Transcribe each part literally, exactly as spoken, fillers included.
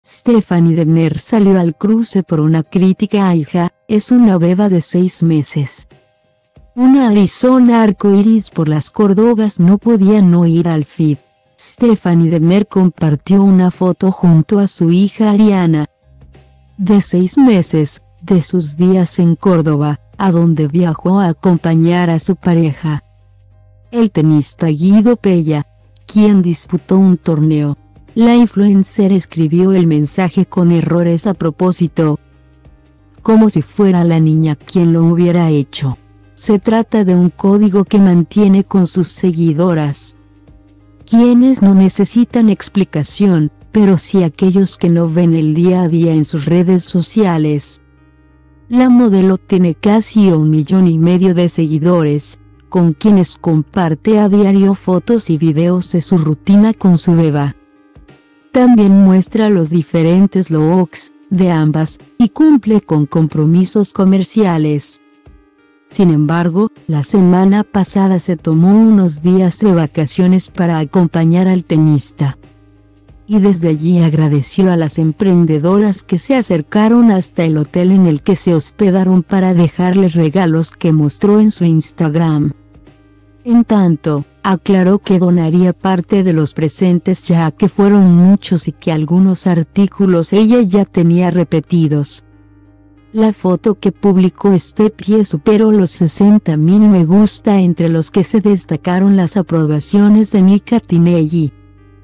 Stephanie Demner salió al cruce por una crítica a hija, es una beba de seis meses. Una Arizona arcoíris por las Córdobas no podía no ir al feed. Stephanie Demner compartió una foto junto a su hija Ariana, de seis meses, de sus días en Córdoba, a donde viajó a acompañar a su pareja, el tenista Guido Pella, quien disputó un torneo. La influencer escribió el mensaje con errores a propósito, como si fuera la niña quien lo hubiera hecho. Se trata de un código que mantiene con sus seguidoras, quienes no necesitan explicación, pero sí aquellos que no ven el día a día en sus redes sociales. La modelo tiene casi un millón y medio de seguidores, con quienes comparte a diario fotos y videos de su rutina con su beba. También muestra los diferentes looks de ambas, y cumple con compromisos comerciales. Sin embargo, la semana pasada se tomó unos días de vacaciones para acompañar al tenista. Y desde allí agradeció a las emprendedoras que se acercaron hasta el hotel en el que se hospedaron para dejarles regalos que mostró en su Instagram. En tanto, aclaró que donaría parte de los presentes ya que fueron muchos y que algunos artículos ella ya tenía repetidos. La foto que publicó Steffi superó los sesenta mil me gusta, entre los que se destacaron las aprobaciones de Mika Tinelli,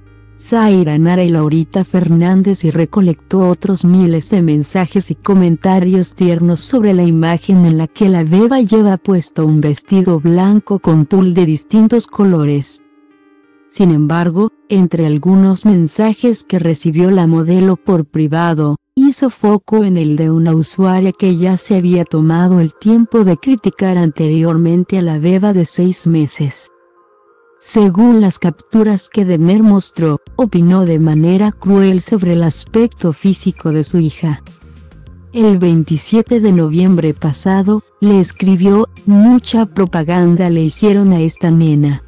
Zaira Nara y Laurita Fernández, y recolectó otros miles de mensajes y comentarios tiernos sobre la imagen en la que la beba lleva puesto un vestido blanco con tul de distintos colores. Sin embargo, entre algunos mensajes que recibió la modelo por privado, hizo foco en el de una usuaria que ya se había tomado el tiempo de criticar anteriormente a la beba de seis meses. Según las capturas que Demner mostró, opinó de manera cruel sobre el aspecto físico de su hija. El veintisiete de noviembre pasado, le escribió: mucha propaganda le hicieron a esta nena.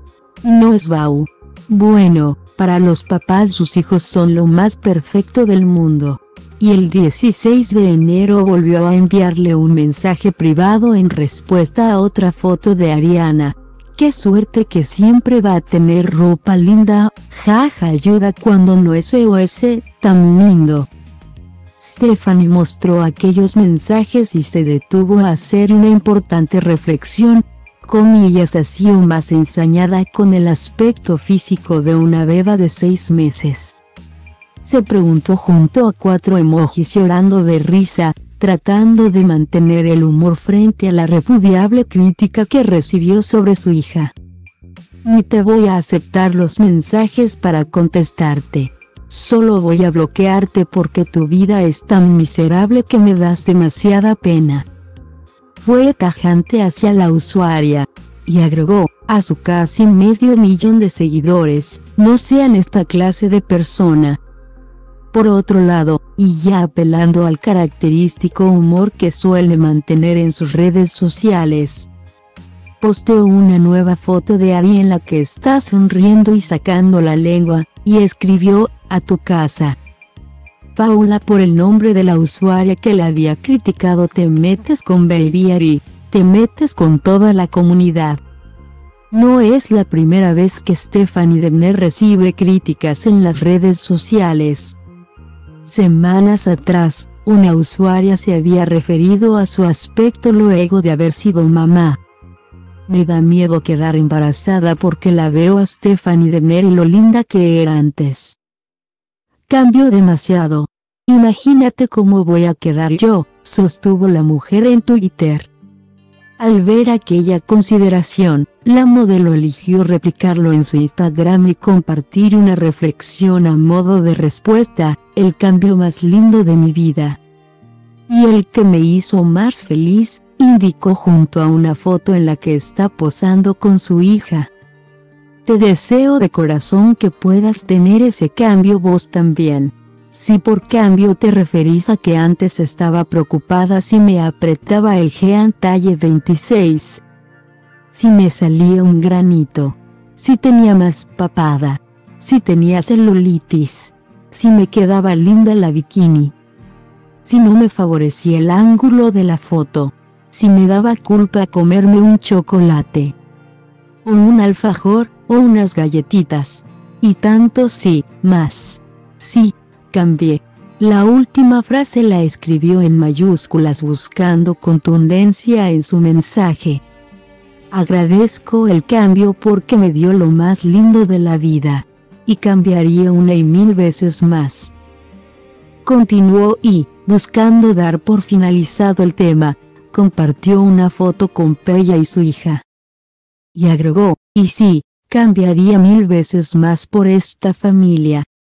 No es Bau. Bueno, para los papás sus hijos son lo más perfecto del mundo. Y el dieciséis de enero volvió a enviarle un mensaje privado en respuesta a otra foto de Ariana. Qué suerte que siempre va a tener ropa linda, jaja, ayuda cuando no es E O S, tan lindo. Stephanie mostró aquellos mensajes y se detuvo a hacer una importante reflexión, comillas así, o más ensañada con el aspecto físico de una beba de seis meses. Se preguntó junto a cuatro emojis llorando de risa, tratando de mantener el humor frente a la repudiable crítica que recibió sobre su hija. Ni te voy a aceptar los mensajes para contestarte. Solo voy a bloquearte porque tu vida es tan miserable que me das demasiada pena. Fue tajante hacia la usuaria, y agregó: a su casi medio millón de seguidores, no sean esta clase de persona. Por otro lado, y ya apelando al característico humor que suele mantener en sus redes sociales, posteó una nueva foto de Ari en la que está sonriendo y sacando la lengua, y escribió: a tu casa. Paula, por el nombre de la usuaria que la había criticado. Te metes con Baby Ari, te metes con toda la comunidad. No es la primera vez que Stephanie Demner recibe críticas en las redes sociales. Semanas atrás, una usuaria se había referido a su aspecto luego de haber sido mamá. Me da miedo quedar embarazada porque la veo a Stephanie Demner y lo linda que era antes. Cambió demasiado. Imagínate cómo voy a quedar yo, sostuvo la mujer en Twitter. Al ver aquella consideración, la modelo eligió replicarlo en su Instagram y compartir una reflexión a modo de respuesta: el cambio más lindo de mi vida. Y el que me hizo más feliz, indicó junto a una foto en la que está posando con su hija. Te deseo de corazón que puedas tener ese cambio vos también. Si por cambio te referís a que antes estaba preocupada si me apretaba el jean talle veintiséis, si me salía un granito, si tenía más papada, si tenía celulitis, si me quedaba linda la bikini, si no me favorecía el ángulo de la foto, si me daba culpa comerme un chocolate, o un alfajor, o unas galletitas, y tanto sí, más. Sí, cambié. La última frase la escribió en mayúsculas buscando contundencia en su mensaje. Agradezco el cambio porque me dio lo más lindo de la vida, y cambiaría una y mil veces más. Continuó y, buscando dar por finalizado el tema, compartió una foto con Pella y su hija. Y agregó, y sí, cambiaría mil veces más por esta familia.